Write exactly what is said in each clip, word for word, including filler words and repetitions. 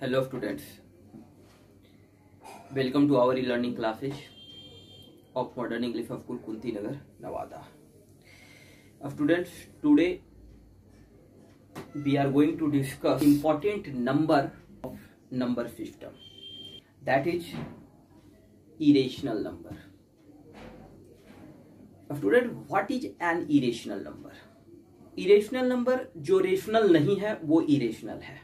Hello students, welcome to our e-learning classes of Modern English of School Kunti Nagar, Nevada. Uh, students, today we are going to discuss important number of number system, that is irrational number. Uh, student, what is an irrational number? Irrational number जो rational नहीं है वो irrational है.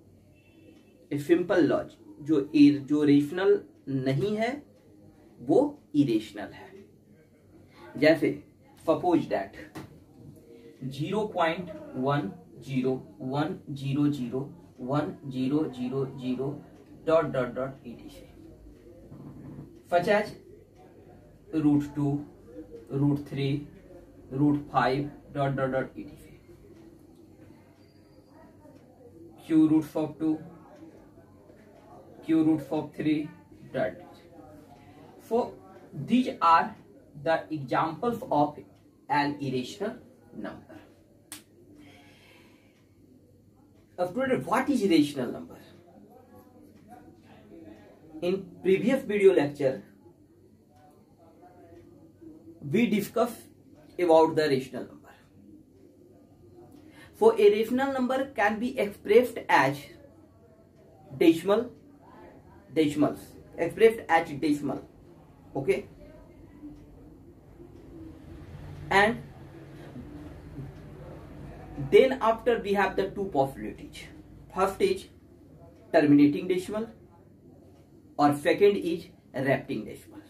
Simple laws जो जो rational नहीं है वो इरेशनल है. जैसे suppose that zero point one zero one zero zero one zero zero zero dot dot dot E T C such as root two root three root five dot dot dot E T C cube root of two q root of three that. So these are the examples of an irrational number. After what is irrational number? In previous video lecture we discussed about the rational number. So a rational number can be expressed as decimal decimals expressed as decimal, okay, and then after we have the two possibilities. First is terminating decimal or second is repeating decimal,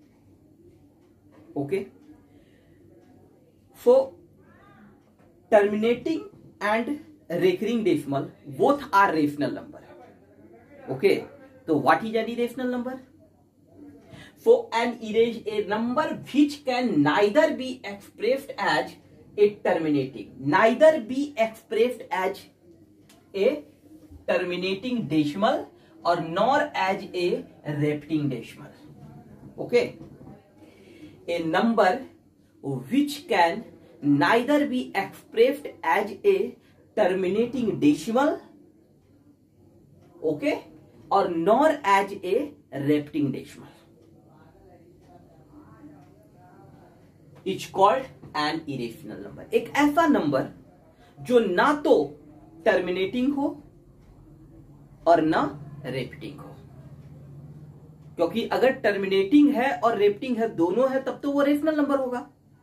okay. So terminating and recurring decimal both are rational number, okay. So what is an irrational number? So an erase a number which can neither be expressed as a terminating, neither be expressed as a terminating decimal or nor as a repeating decimal. Okay, a number which can neither be expressed as a terminating decimal, okay, or nor as a repeating decimal is called an irrational number. एक ऐसा number जो ना तो terminating हो और ना repeating हो, क्योंकि अगर टर्मिनेटिंग है और रेपिटिंग है दोनों है तब तो वो रेशनल नंबर होगा.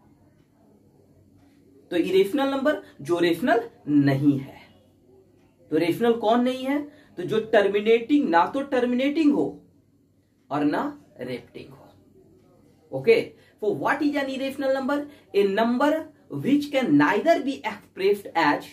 तो इरेशनल नंबर जो रेशनल नहीं है. तो रेशनल कौन नहीं है? तो जो टर्मिनेटिंग ना तो टर्मिनेटिंग हो और ना रेपिटिंग हो, okay. So what is an irrational number? A number which can neither be expressed as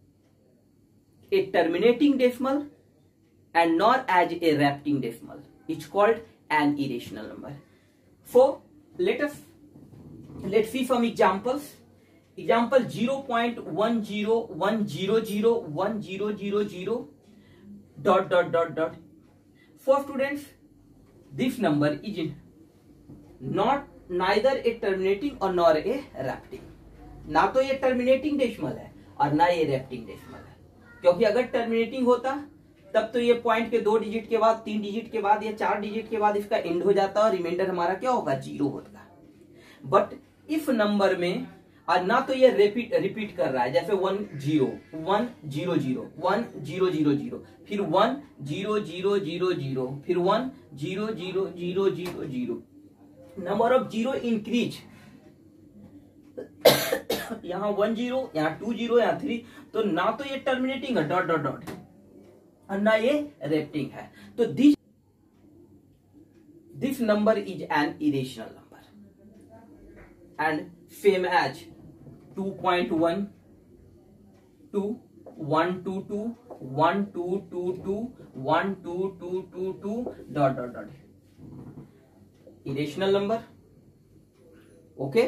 a terminating decimal and nor as a repeating decimal is called an irrational number. So let us let's see some examples. Example zero point one zero one zero zero one zero zero zero dot dot dot dot. For students, this number is not neither a terminating or nor a repeating. ना तो ये terminating decimal है और ना ये repeating decimal है, क्योंकि अगर terminating होता तब तो ये पॉइंट के दो डिजिट के बाद, तीन डिजिट के बाद या चार डिजिट के बाद इसका एंड हो जाता और रिमाइंडर हमारा क्या होगा? जीरो होगा. बट इफ नंबर में और ना तो ये रिपीट रिपीट कर रहा है, जैसे one zero one zero zero one zero zero zero फिर one zero zero zero zero फिर one zero zero zero zero zero, number of zero increase. यहाँ वन जीरो, यहाँ टू जीरो, यहाँ थ्री. तो ना तो ये टर्मिनेटिंग है डॉट डॉट डॉट और ना ये रेपिटिंग है. तो this this number is an irrational number and same as two point one two one two two one two two two one two two two two dot dot dot irrational number, okay.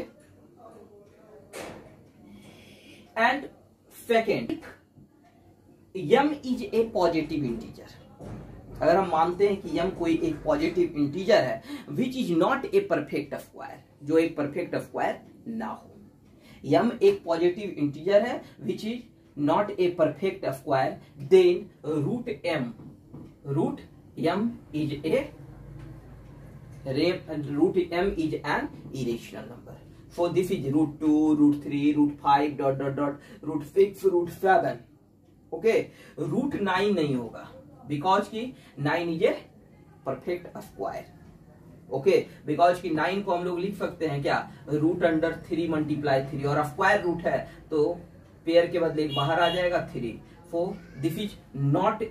And second, m is a positive integer. अगर हम मानते हैं कि यम कोई एक positive integer है which is not a perfect square, जो एक परफेक्ट स्क्वायर ना हो. यम एक पॉजिटिव इंटीजर है which is not a perfect square, then root m root m is a root m is an irrational number. So this is root two, root three, root five, dot dot dot, root six, root seven. Okay, root nine नहीं होगा because की nine is a perfect square. Okay okay, because की nine को हम लोग लिख सकते हैं क्या, root under three multiply three, और स्क्वायर रूट है तो पेयर के बदले बाहर आ जाएगा three. For this is not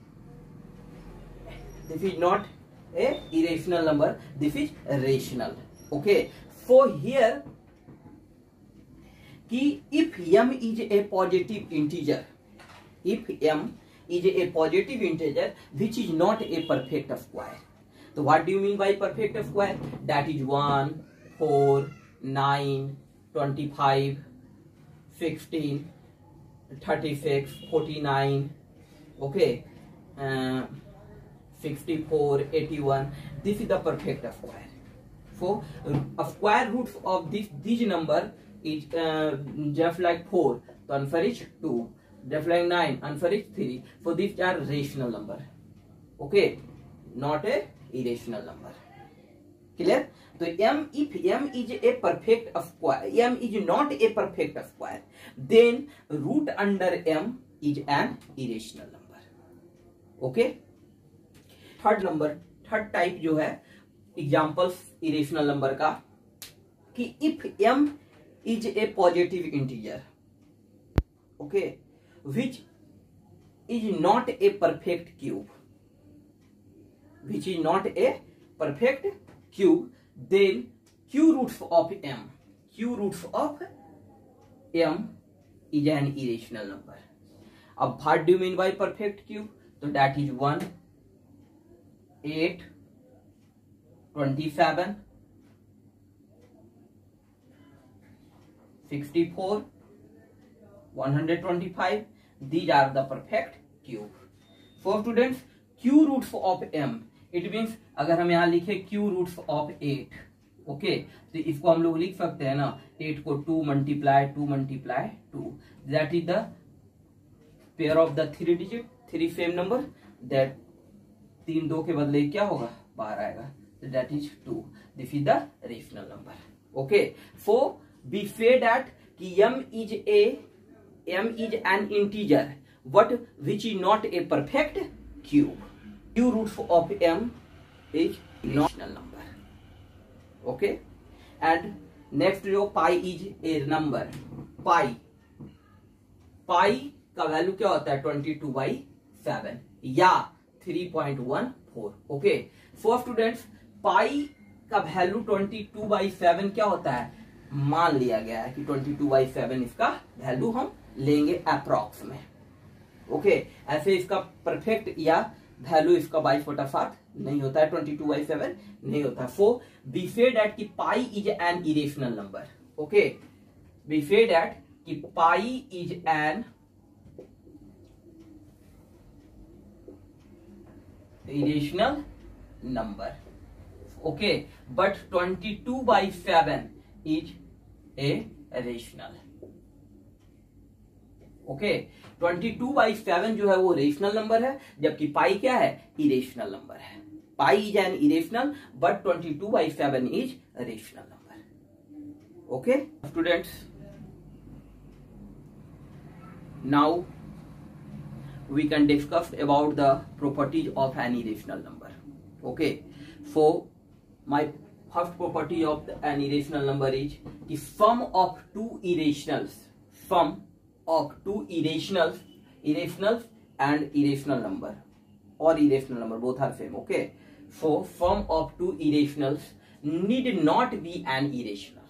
this is not a irrational number, this is rational. Okay, for here कि if m is a positive integer, if m is a positive integer which is not a perfect square. So what do you mean by perfect square? That is one, four, nine, twenty-five, sixteen, thirty-six, forty-nine, okay, uh, sixty-four, eighty-one. This is the perfect square. So a square root of this this number is uh, just like four. So answer is two. Just like nine, answer is three. So these are rational number. Okay, not a irrational number. Clear? So m, if m is a perfect square, m is not a perfect square, then root under m is an irrational number. Okay. Third number, third type जो है examples irrational number का, कि if m is a positive integer, okay, which is not a perfect cube, which is not a perfect cube, then q roots of m, q roots of m is an irrational number. अब what do you mean by perfect cube? So that is one, eight, twenty-seven, sixty-four, one hundred twenty-five. These are the perfect cube. For students, q roots of m, it means अगर हम यहाँ लिखे q roots of eight, okay, तो इसको हम लोग लिख सकते हैं ना, eight को two multiply two multiply two, that is the pair of the three digit, three same number, that तीन दो के बदले क्या होगा, बाहर आएगा, that is two. This is the rational number. Okay, so we say that कि m is a m is an integer but which is not a perfect cube. Q roots of m is rational number. Okay, and next जो pi is a number. pi pi का value क्या होता है, twenty two by seven या three point one four. Okay, so students, pi का value twenty two by seven क्या होता है, मान लिया गया है कि ट्वेंटी टू बाई सेवन इसका वैल्यू हम लेंगे अप्रॉक्स में. ओके, ऐसे इसका परफेक्ट या वैल्यू इसका बाईस बटा सात नहीं होता है, ट्वेंटी टू बाई सेवन नहीं होता. सो वी से दैट कि pi is an irrational number. Okay, we say that कि pi is an irrational number. Okay, but twenty two by seven is a rational. Okay, twenty two by seven जो है वो rational number है, जबकि पाई क्या है, irrational number है. Pi is an irrational but twenty two by seven is rational number. Okay students, now we can discuss about the properties of an irrational number. Okay, so my first property of the, an irrational number is the sum of two irrationals, sum of two irrationals, irrationals and irrational number or irrational number, both are same. Okay, so sum of two irrationals need not be an irrational.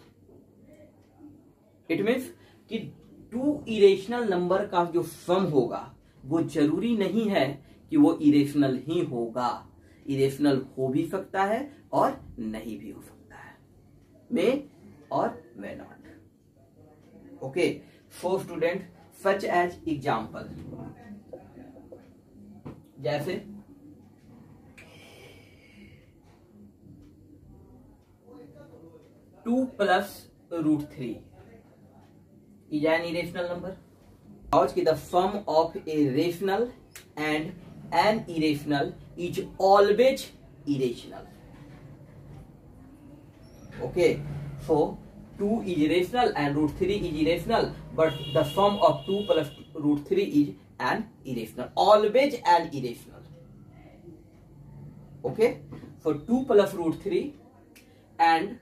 It means कि two irrational number का जो sum होगा वो जरूरी नहीं है कि वो इरेशनल ही होगा. इरेशनल हो भी सकता है और नहीं भी हो सकता है, मे और may not. Okay, so student, such as example, जैसे two plus root three is an irrational number. The sum of a rational and an irrational is always irrational. Okay, so two is rational and root three is irrational, but the sum of two plus root three is an irrational, always an irrational. Okay, so two plus root three and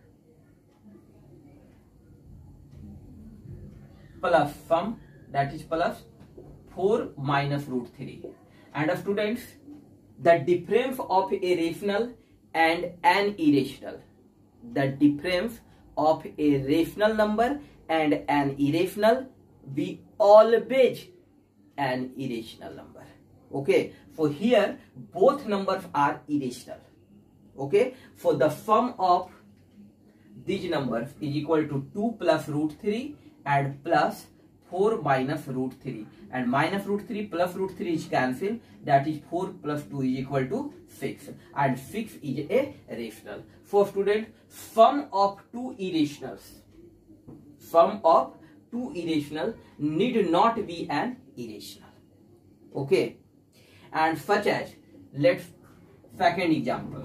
plus sum, that is plus four minus root three. And uh, students, the difference of a rational and an irrational, the difference of a rational number and an irrational, we always an irrational number. Okay, so here both numbers are irrational. Okay, so the sum of these numbers is equal to two plus root three and plus four minus root three, and minus root three plus root three is cancelled, that is four plus two is equal to six, and six is a rational. So student, sum of two irrationals, sum of two irrational need not be an irrational. Okay, and such as, let's second example,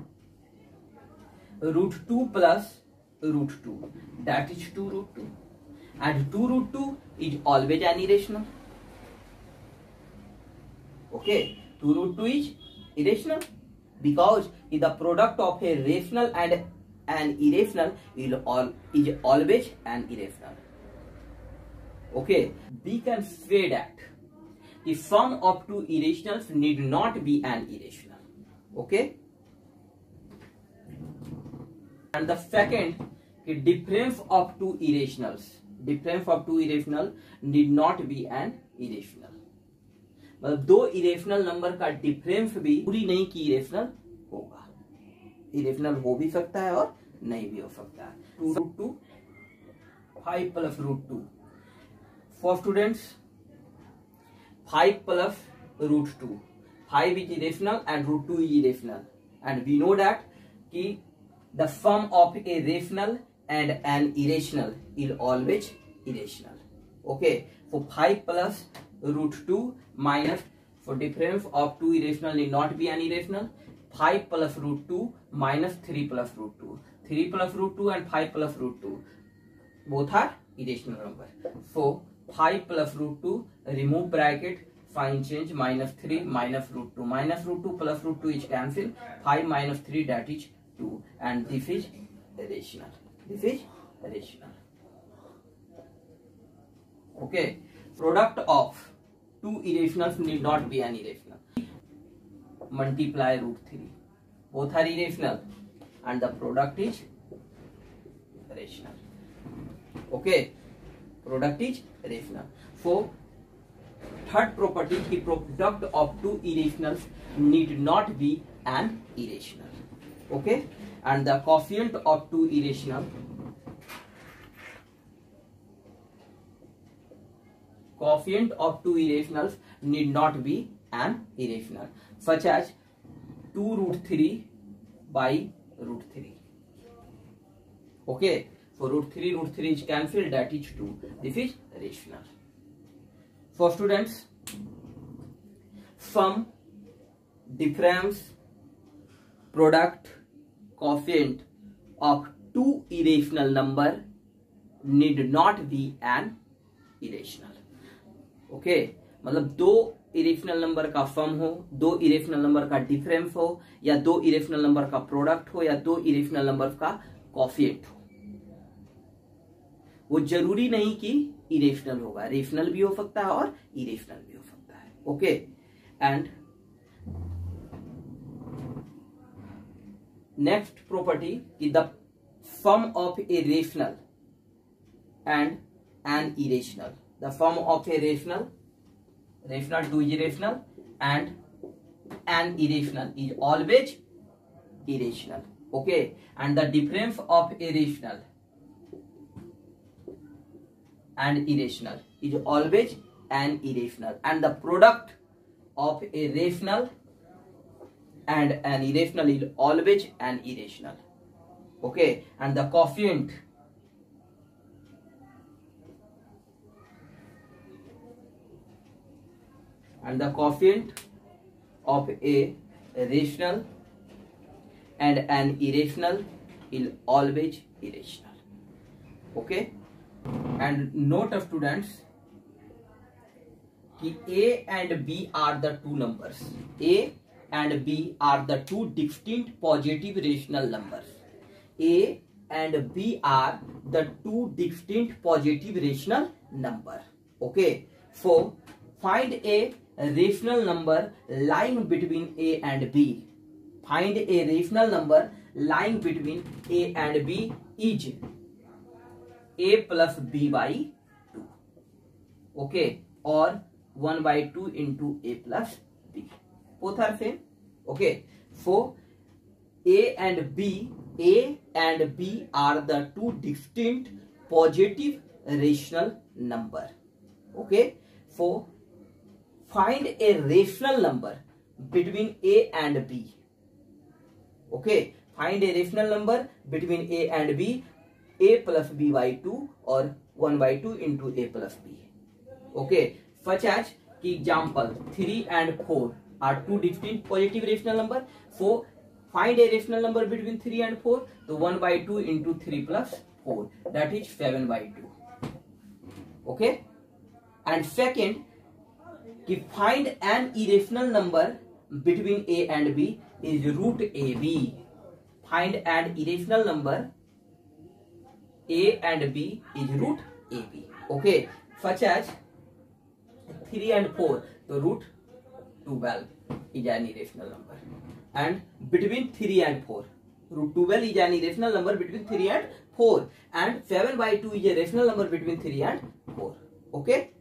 root two plus root two, that is two root two, and two root two is always an irrational. Okay, two root two is irrational because is the product of a rational and an irrational is, all, is always an irrational. Okay, we can say that the sum of two irrationals need not be an irrational. Okay, and the second, the difference of two irrationals, difference of two irrational need not be an irrational. मतलब दो irrational number का difference भी पूरी नहीं की irrational होगा, irrational हो भी सकता है और नहीं भी हो सकता है. Two root two five plus root two, for students five plus root two, five is irrational and root two is irrational, and we know that कि the sum of a rational and an irrational is always irrational. Okay, so five plus root two minus, for difference of two irrational need not be an irrational, five plus root two minus three plus root two, three plus root two and five plus root two both are irrational number. So five plus root two, remove bracket, sign change, minus three minus root two, minus root two plus root two is cancelled, five minus three, that is two, and this is rational. This is rational. Okay, product of two irrationals need not be an irrational. Multiply root three, both are irrational, and the product is rational. Okay, product is rational. So third property, the product of two irrationals need not be an irrational. Okay, and the quotient of two irrational, quotient of two irrationals need not be an irrational, such as two root three by root three. Okay, so root three root three is cancelled, that is two. This is rational. So students, sum, difference, product, quotient of two irrational number need not be an irrational. Okay, मतलब दो irrational number का सम हो, दो irrational number का difference हो, या दो irrational number का प्रोडक्ट हो, या दो इरेशनल नंबर का कोफिशिएंट हो, वो जरूरी नहीं कि इरेशनल होगा, रेशनल भी हो सकता है और इरेशनल भी हो सकता है. ओके, एंड नेक्स्ट प्रॉपर्टी कि the sum of a rational and an irrational, the sum of a rational, rational to irrational, and an irrational is always irrational. Okay, and the difference of a rational and irrational is always an irrational, and the product of a rational and an irrational is always an irrational. Okay, and the quotient and the quotient of a rational and an irrational is always irrational. Okay, and note of students कि A and B are the two numbers. A and B are the two distinct positive rational numbers. A and B are the two distinct positive rational number. Okay, so find a rational number lying between A and B. Find a rational number lying between A and B is A plus B by two. Okay, or one by two into A plus B. Both are same. Okay, so A and B, A and B are the two distinct positive rational number. Okay, so find a rational number between A and B. Okay, find a rational number between A and B, A plus B by two or one by two into A plus B. Okay, such as example three and four are two distinct positive rational number. So find a rational number between three and four. So one by two into three plus four, that is seven by two. Okay, and second, find an irrational number between A and B is root A B. Find an irrational number A and B is root A B. Okay, such as three and four, so root twelve is an irrational number, and between three and four, root twelve is an irrational number between three and four, and seven by two is a rational number between three and four. Okay,